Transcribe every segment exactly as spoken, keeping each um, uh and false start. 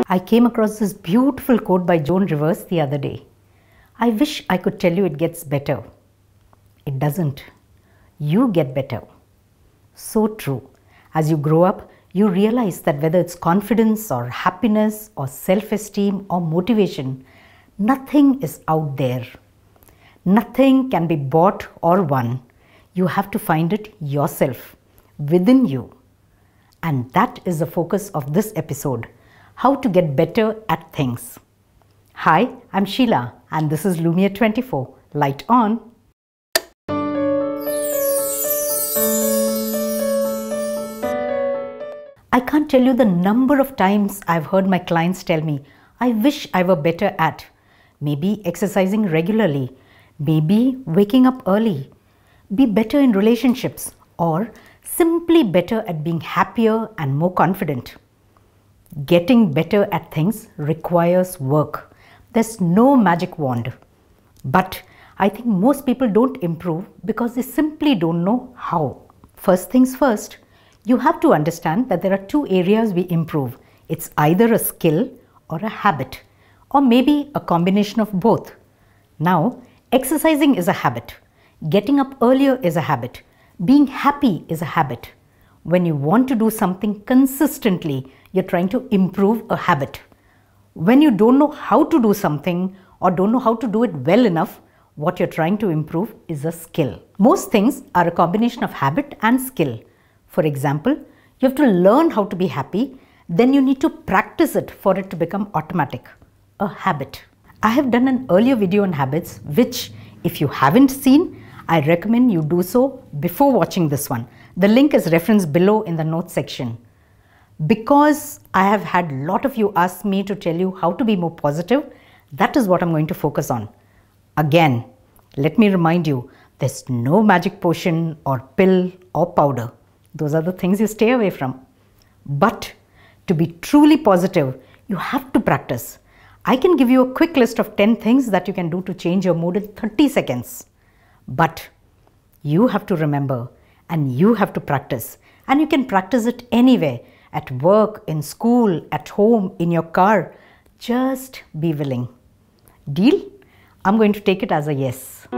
I came across this beautiful quote by Joan Rivers the other day. I wish I could tell you it gets better. It doesn't. You get better. So true. As you grow up, you realize that whether it's confidence or happiness or self-esteem or motivation, nothing is out there. Nothing can be bought or won. You have to find it yourself, within you. And that is the focus of this episode. How to get better at things. Hi, I'm Sheila and this is Lumiere twenty-four. Light on. I can't tell you the number of times I've heard my clients tell me, I wish I were better at maybe exercising regularly, maybe waking up early, be better in relationships, or simply better at being happier and more confident. Getting better at things requires work. There's no magic wand. But I think most people don't improve because they simply don't know how. First things first, you have to understand that there are two areas we improve. It's either a skill or a habit, or maybe a combination of both. Now, exercising is a habit. Getting up earlier is a habit. Being happy is a habit. When you want to do something consistently, you're trying to improve a habit. When you don't know how to do something or don't know how to do it well enough, what you're trying to improve is a skill. Most things are a combination of habit and skill. For example, you have to learn how to be happy, then you need to practice it for it to become automatic, a habit. I have done an earlier video on habits, which if you haven't seen, I recommend you do so before watching this one. The link is referenced below in the notes section. Because I have had a lot of you ask me to tell you how to be more positive, that is what I'm going to focus on. Again, let me remind you, there's no magic potion or pill or powder. Those are the things you stay away from. But to be truly positive, you have to practice. I can give you a quick list of ten things that you can do to change your mood in thirty seconds. But you have to remember and you have to practice. And you can practice it anywhere. At work, in school, at home, in your car. Just be willing. Deal? I'm going to take it as a yes.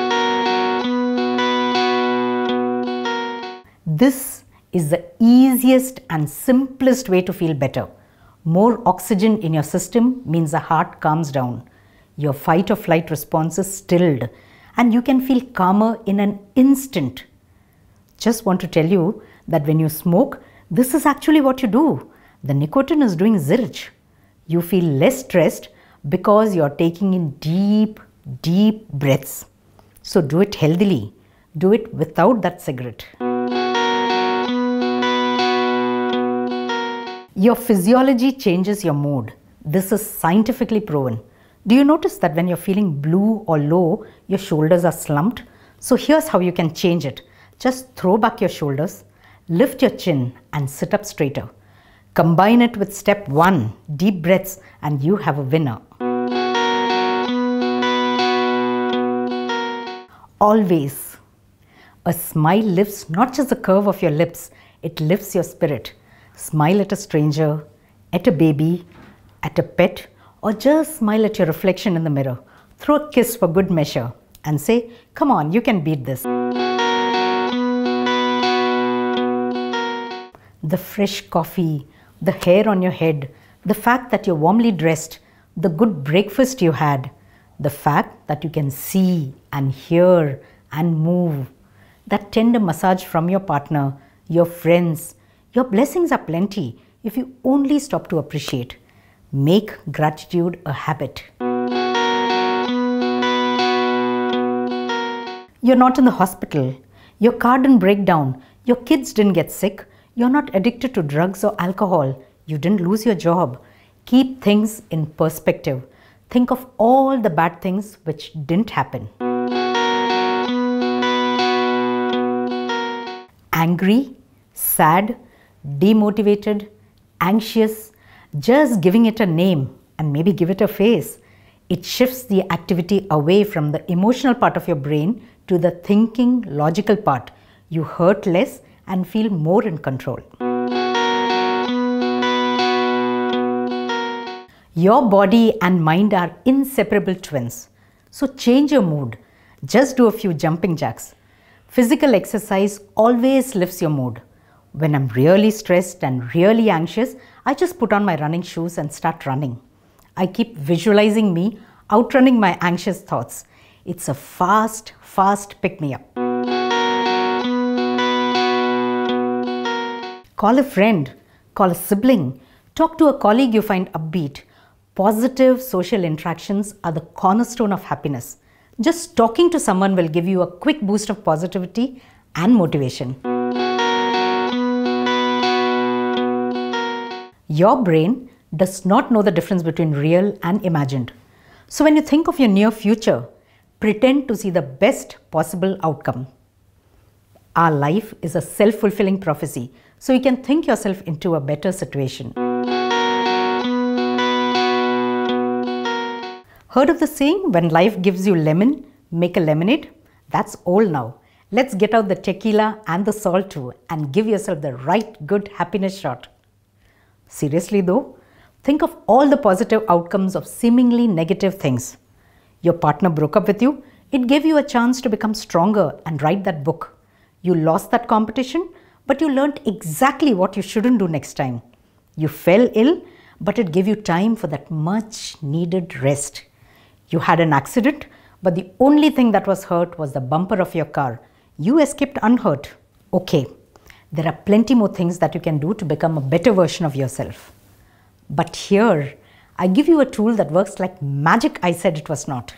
This is the easiest and simplest way to feel better. More oxygen in your system means the heart calms down. Your fight or flight response is stilled and you can feel calmer in an instant. Just want to tell you that when you smoke, this is actually what you do. The nicotine is doing zilch. You feel less stressed because you're taking in deep, deep breaths. So do it healthily. Do it without that cigarette. Your physiology changes your mood. This is scientifically proven. Do you notice that when you're feeling blue or low, your shoulders are slumped? So here's how you can change it. Just throw back your shoulders, lift your chin and sit up straighter. Combine it with step one, deep breaths, and you have a winner. Always, a smile lifts not just the curve of your lips, it lifts your spirit. Smile at a stranger, at a baby, at a pet, or just smile at your reflection in the mirror. Throw a kiss for good measure and say, come on, you can beat this. The fresh coffee, the hair on your head, the fact that you're warmly dressed, the good breakfast you had, the fact that you can see and hear and move, that tender massage from your partner, your friends. Your blessings are plenty if you only stop to appreciate. Make gratitude a habit. You're not in the hospital. Your car didn't break down. Your kids didn't get sick. You're not addicted to drugs or alcohol. You didn't lose your job. Keep things in perspective. Think of all the bad things which didn't happen. Angry, sad, demotivated, anxious, just giving it a name and maybe give it a face. It shifts the activity away from the emotional part of your brain to the thinking, logical part. You hurt less and feel more in control. Your body and mind are inseparable twins. So change your mood. Just do a few jumping jacks. Physical exercise always lifts your mood. When I'm really stressed and really anxious, I just put on my running shoes and start running. I keep visualizing me outrunning my anxious thoughts. It's a fast, fast pick-me-up. Call a friend, call a sibling, talk to a colleague you find upbeat. Positive social interactions are the cornerstone of happiness. Just talking to someone will give you a quick boost of positivity and motivation. Your brain does not know the difference between real and imagined. So when you think of your near future, pretend to see the best possible outcome. Our life is a self-fulfilling prophecy, so you can think yourself into a better situation. Heard of the saying, when life gives you lemon, make a lemonade? That's old now. Let's get out the tequila and the salt too and give yourself the right good happiness shot. Seriously though, think of all the positive outcomes of seemingly negative things. Your partner broke up with you, it gave you a chance to become stronger and write that book. You lost that competition, but you learned exactly what you shouldn't do next time. You fell ill, but it gave you time for that much needed rest. You had an accident, but the only thing that was hurt was the bumper of your car. You escaped unhurt. Okay, there are plenty more things that you can do to become a better version of yourself. But here, I give you a tool that works like magic. I said it was not.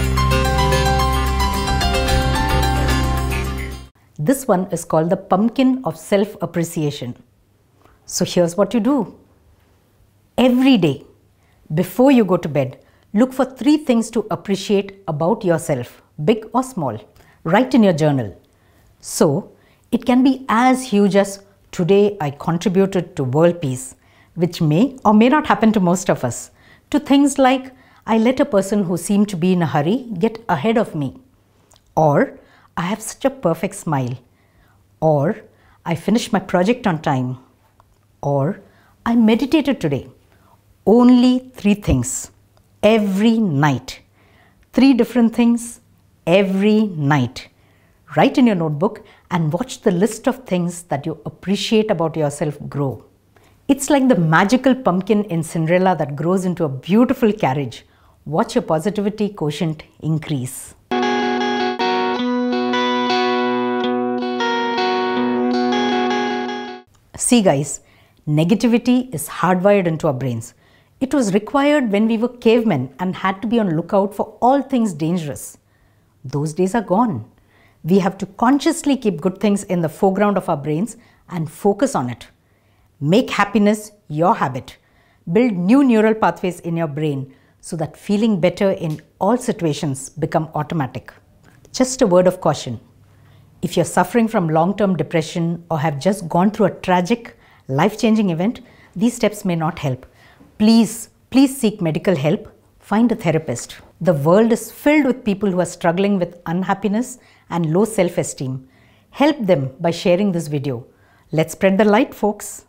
This one is called the pumpkin of self-appreciation. So here's what you do. Every day, before you go to bed, look for three things to appreciate about yourself, big or small. Write in your journal. So, it can be as huge as, today I contributed to world peace, which may or may not happen to most of us, to things like, I let a person who seemed to be in a hurry get ahead of me, or I have such a perfect smile, or I finished my project on time, or I meditated today. Only three things. Every night. Three different things every night. Write in your notebook and watch the list of things that you appreciate about yourself grow. It's like the magical pumpkin in Cinderella that grows into a beautiful carriage. Watch your positivity quotient increase. See guys, negativity is hardwired into our brains. It was required when we were cavemen and had to be on lookout for all things dangerous. Those days are gone. We have to consciously keep good things in the foreground of our brains and focus on it. Make happiness your habit. Build new neural pathways in your brain so that feeling better in all situations become automatic. Just a word of caution. If you're suffering from long-term depression or have just gone through a tragic, life-changing event, these steps may not help. Please, please seek medical help. Find a therapist. The world is filled with people who are struggling with unhappiness and low self-esteem. Help them by sharing this video. Let's spread the light, folks.